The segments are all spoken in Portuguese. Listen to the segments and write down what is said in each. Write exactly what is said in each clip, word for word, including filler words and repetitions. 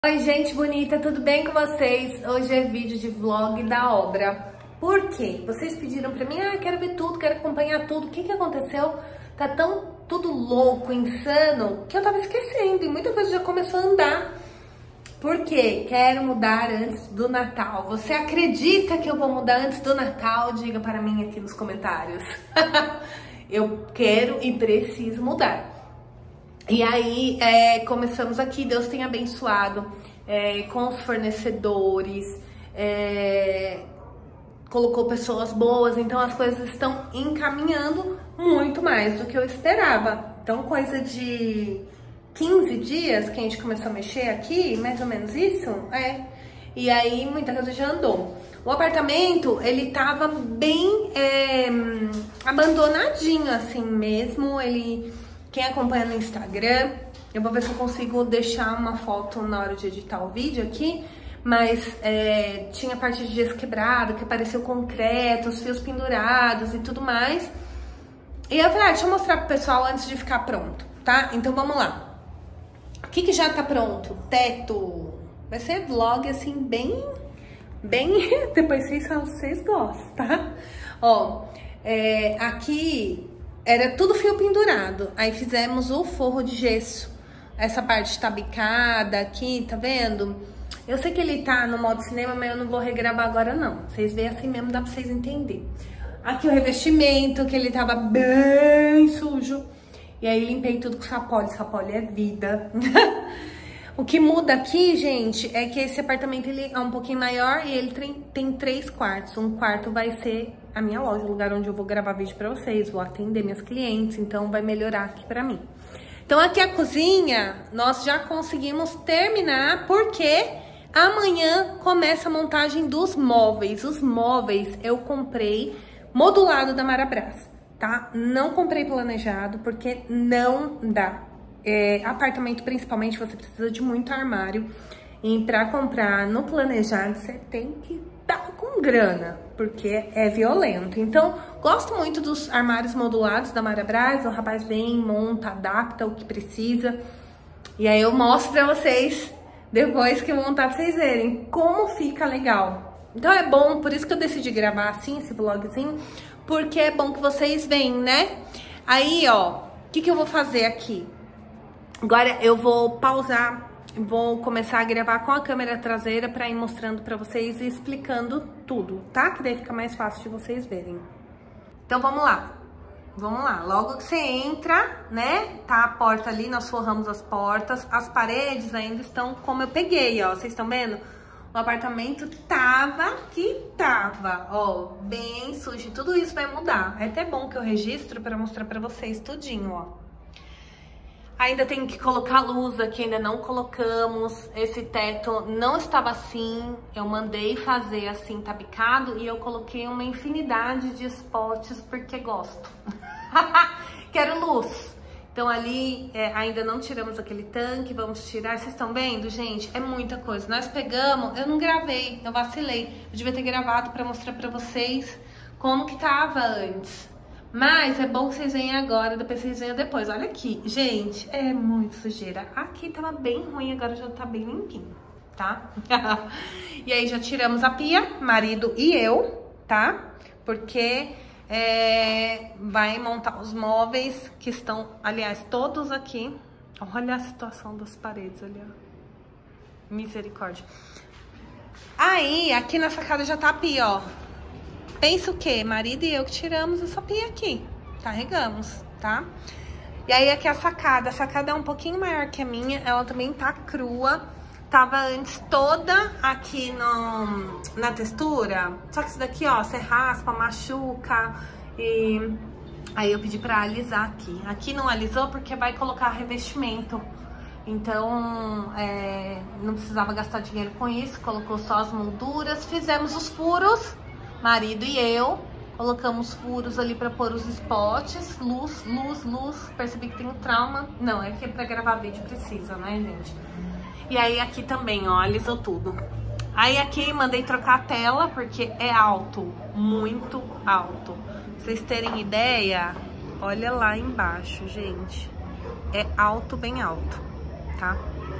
Oi gente bonita, tudo bem com vocês? Hoje é vídeo de vlog da obra. Por quê? Vocês pediram pra mim, ah, quero ver tudo, quero acompanhar tudo. O que que aconteceu? Tá tão tudo louco, insano, que eu tava esquecendo e muita coisa já começou a andar. Por quê? Quero mudar antes do Natal. Você acredita que eu vou mudar antes do Natal? Diga para mim aqui nos comentários. Eu quero e preciso mudar. E aí, é, começamos aqui, Deus tem abençoado é, com os fornecedores, é, colocou pessoas boas, então as coisas estão encaminhando muito mais do que eu esperava. Então, coisa de quinze dias que a gente começou a mexer aqui, mais ou menos isso, é. E aí, muita coisa já andou. O apartamento, ele tava bem é, abandonadinho, assim mesmo, ele... Quem acompanha no Instagram, eu vou ver se eu consigo deixar uma foto na hora de editar o vídeo aqui, mas é, tinha parte de gesso quebrado, que apareceu concreto, os fios pendurados e tudo mais. E eu falei, ah, deixa eu mostrar pro pessoal antes de ficar pronto, tá? Então vamos lá. O que que já tá pronto? Teto. Vai ser vlog assim, bem... Bem... Depois vocês falam, vocês gostam, tá? Ó, é, aqui... Era tudo fio pendurado, aí fizemos o forro de gesso. Essa parte tá bicada aqui, tá vendo? Eu sei que ele tá no modo cinema, mas eu não vou regravar agora não. Vocês veem assim mesmo, dá pra vocês entenderem. Aqui o revestimento, que ele tava bem sujo. E aí limpei tudo com sapólio, sapólio é vida. O que muda aqui, gente, é que esse apartamento ele é um pouquinho maior e ele tem, tem três quartos. Um quarto vai ser a minha loja, o lugar onde eu vou gravar vídeo pra vocês, vou atender minhas clientes, então vai melhorar aqui pra mim. Então aqui a cozinha, nós já conseguimos terminar, porque amanhã começa a montagem dos móveis. Os móveis eu comprei modulado da Marabras, tá? Não comprei planejado, porque não dá. É, apartamento principalmente, você precisa de muito armário. E pra comprar no planejado, você tem que estar com grana, porque é violento. Então, gosto muito dos armários modulados da Marabras. O rapaz vem, monta, adapta o que precisa. E aí eu mostro pra vocês, depois que eu montar, pra vocês verem como fica legal. Então é bom, por isso que eu decidi gravar assim, esse vlogzinho, porque é bom que vocês veem, né? Aí, ó, o que que eu vou fazer aqui? Agora eu vou pausar, vou começar a gravar com a câmera traseira pra ir mostrando pra vocês e explicando tudo, tá? Que daí fica mais fácil de vocês verem. Então vamos lá, vamos lá. Logo que você entra, né, tá a porta ali, nós forramos as portas, as paredes ainda estão como eu peguei, ó, vocês estão vendo? O apartamento tava que tava, ó, bem sujo, tudo isso vai mudar. É até bom que eu registro pra mostrar pra vocês tudinho, ó. Ainda tem que colocar luz aqui, ainda não colocamos. Esse teto não estava assim, eu mandei fazer assim, tabicado, e eu coloquei uma infinidade de spots porque gosto. Quero luz. Então ali é, ainda não tiramos aquele tanque, vamos tirar. Vocês estão vendo, gente? É muita coisa. Nós pegamos, eu não gravei, eu vacilei. Eu devia ter gravado para mostrar para vocês como que tava antes. Mas é bom que vocês venham agora, depois vocês venham depois. Olha aqui, gente, é muito sujeira. Aqui tava bem ruim, agora já tá bem limpinho, tá? E aí já tiramos a pia, marido e eu, tá? Porque é, vai montar os móveis que estão, aliás, todos aqui. Olha a situação das paredes ali, ó. Misericórdia. Aí, aqui na sacada já tá a pia, ó. Pensa o quê? Marido e eu que tiramos essa pia aqui. Carregamos, tá? E aí aqui a sacada. A sacada é um pouquinho maior que a minha. Ela também tá crua. Tava antes toda aqui no, na textura. Só que isso daqui, ó, você raspa, machuca. E aí eu pedi pra alisar aqui. Aqui não alisou porque vai colocar revestimento. Então, é, não precisava gastar dinheiro com isso. Colocou só as molduras. Fizemos os furos. Marido e eu colocamos furos ali pra pôr os spots, luz, luz, luz. Percebi que tem um trauma. Não, é que pra gravar vídeo precisa, né, gente? E aí aqui também, ó, alisou tudo. Aí aqui mandei trocar a tela porque é alto, muito alto. Pra vocês terem ideia, olha lá embaixo, gente. É alto, bem alto, tá?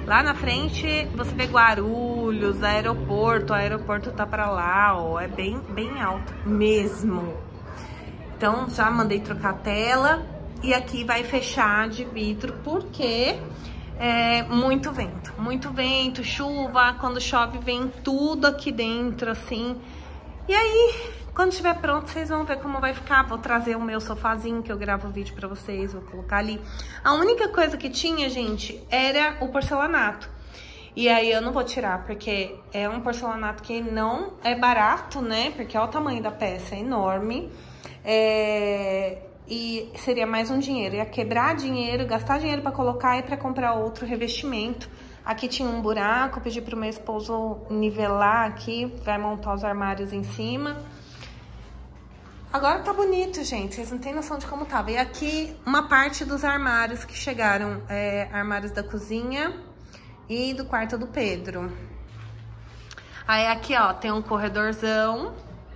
Lá na frente você vê Guarulhos, aeroporto, o aeroporto tá pra lá, ó, é bem, bem alto mesmo. Então já mandei trocar a tela e aqui vai fechar de vidro porque é muito vento, muito vento, chuva, quando chove vem tudo aqui dentro assim. E aí, quando estiver pronto, vocês vão ver como vai ficar. Vou trazer o meu sofazinho que eu gravo o vídeo pra vocês, vou colocar ali. A única coisa que tinha, gente, era o porcelanato. E aí eu não vou tirar, porque é um porcelanato que não é barato, né? Porque olha o tamanho da peça, é enorme. É... E seria mais um dinheiro. Ia quebrar dinheiro, gastar dinheiro pra colocar e pra comprar outro revestimento. Aqui tinha um buraco, pedi pro meu esposo nivelar aqui, vai montar os armários em cima. Agora tá bonito, gente, vocês não têm noção de como tava. E aqui uma parte dos armários que chegaram, é, armários da cozinha e do quarto do Pedro. Aí aqui, ó, tem um corredorzão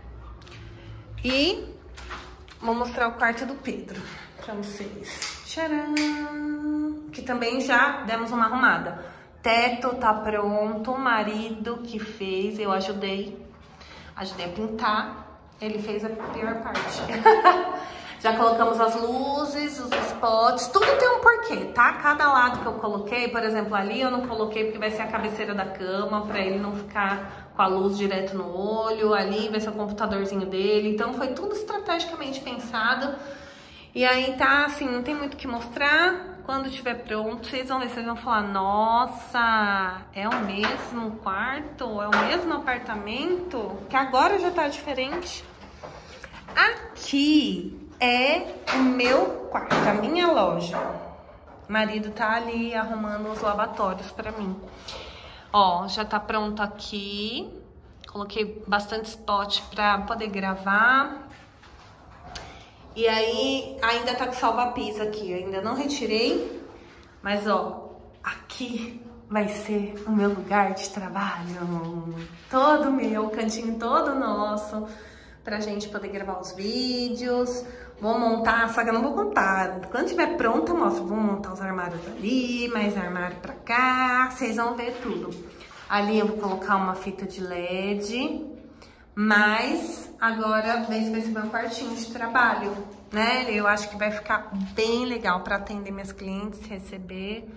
e vou mostrar o quarto do Pedro pra vocês. Tcharam! Que também já demos uma arrumada. Teto tá pronto, o marido que fez, eu ajudei, ajudei a pintar, ele fez a pior parte. Já colocamos as luzes, os spots, tudo tem um porquê, tá? Cada lado que eu coloquei, por exemplo, ali eu não coloquei porque vai ser a cabeceira da cama, pra ele não ficar com a luz direto no olho, ali vai ser o computadorzinho dele, então foi tudo estrategicamente pensado. E aí tá assim, não tem muito o que mostrar. Quando estiver pronto, vocês vão ver, vocês vão falar, nossa, é o mesmo quarto? É o mesmo apartamento? Que agora já tá diferente. Aqui é o meu quarto, a minha loja. O marido tá ali arrumando os lavatórios pra mim. Ó, já tá pronto aqui. Coloquei bastante spot pra poder gravar. E aí, ainda tá com salva-pis aqui, eu ainda não retirei, mas ó, aqui vai ser o meu lugar de trabalho, todo meu, o cantinho todo nosso, pra gente poder gravar os vídeos. Vou montar, só que eu não vou contar, quando tiver pronta eu mostro, vou montar os armários ali, mais armário pra cá, vocês vão ver tudo. Ali eu vou colocar uma fita de L E D. Mas agora esse vai ser meu quartinho de trabalho, né? Eu acho que vai ficar bem legal para atender minhas clientes, receber.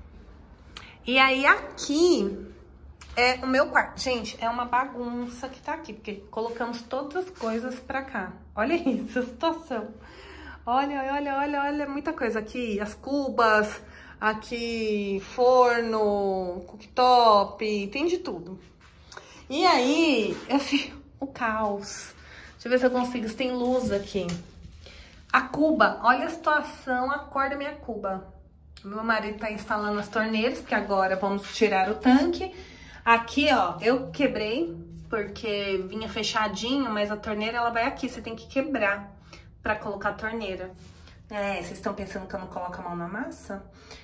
E aí aqui é o meu quarto. Gente, é uma bagunça que tá aqui, porque colocamos todas as coisas pra cá. Olha isso, a situação. Olha, olha, olha, olha, muita coisa aqui. As cubas, aqui forno, cooktop, tem de tudo. E aí, assim, o caos. Deixa eu ver se eu consigo, se tem luz aqui. A cuba, olha a situação, a cor da minha cuba. Meu marido tá instalando as torneiras, porque agora vamos tirar o tanque. Aqui, ó, eu quebrei, porque vinha fechadinho, mas a torneira, ela vai aqui, você tem que quebrar pra colocar a torneira. É, vocês estão pensando que eu não coloco a mão na massa?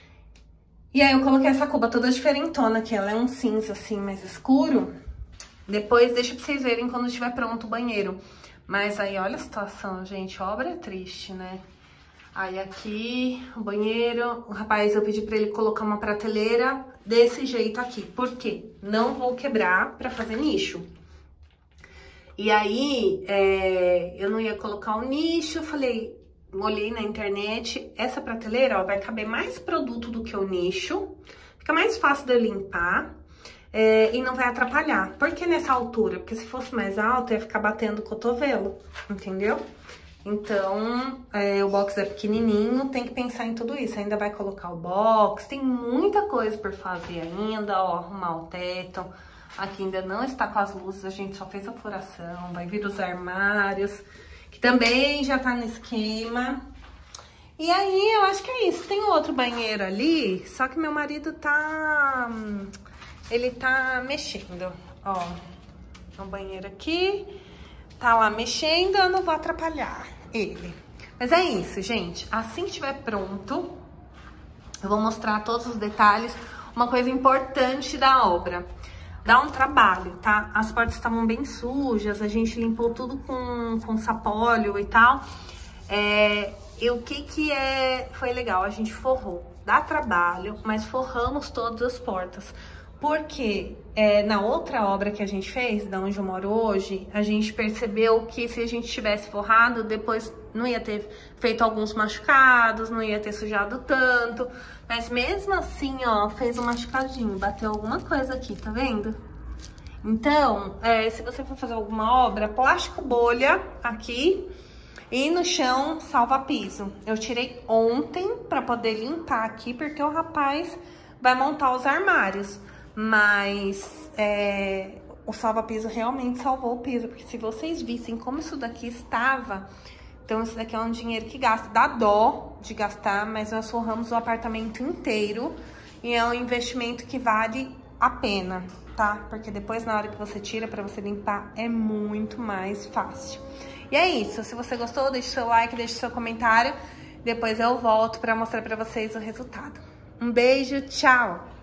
E aí eu coloquei essa cuba toda diferentona aqui, ela é um cinza assim, mais escuro. Depois deixa pra vocês verem quando estiver pronto o banheiro. Mas aí olha a situação, gente, obra é triste, né? Aí aqui, o banheiro, o rapaz, eu pedi pra ele colocar uma prateleira desse jeito aqui. Por quê? Não vou quebrar pra fazer nicho. E aí, é, eu não ia colocar o nicho, eu falei, olhei na internet, essa prateleira, ó, vai caber mais produto do que o nicho, fica mais fácil de eu limpar. É, e não vai atrapalhar. Por que nessa altura? Porque se fosse mais alto, ia ficar batendo o cotovelo, entendeu? Então, é, o box é pequenininho, tem que pensar em tudo isso. Ainda vai colocar o box, tem muita coisa por fazer ainda, ó, arrumar o teto. Aqui ainda não está com as luzes, a gente só fez a furação. Vai vir os armários, que também já tá no esquema. E aí, eu acho que é isso. Tem outro banheiro ali, só que meu marido tá... Ele tá mexendo, ó, o banheiro aqui, tá lá mexendo, eu não vou atrapalhar ele. Mas é isso, gente, assim que estiver pronto, eu vou mostrar todos os detalhes. Uma coisa importante da obra, dá um trabalho, tá? As portas estavam bem sujas, a gente limpou tudo com, com sapólio e tal. É, e o que que é, foi legal, a gente forrou. dá trabalho, mas forramos todas as portas. Porque é, na outra obra que a gente fez, da onde eu moro hoje, a gente percebeu que se a gente tivesse forrado, depois não ia ter feito alguns machucados, não ia ter sujado tanto. Mas mesmo assim, ó, fez um machucadinho, bateu alguma coisa aqui, tá vendo? Então, é, se você for fazer alguma obra, plástico bolha aqui e no chão salva piso. Eu tirei ontem pra poder limpar aqui, porque o rapaz vai montar os armários. Mas é, o salva-piso realmente salvou o piso, porque se vocês vissem como isso daqui estava, então isso daqui é um dinheiro que gasta, dá dó de gastar, mas nós forramos o apartamento inteiro e é um investimento que vale a pena, tá? Porque depois na hora que você tira pra você limpar é muito mais fácil. E é isso, se você gostou, deixe seu like, deixe seu comentário, depois eu volto pra mostrar pra vocês o resultado. Um beijo, tchau!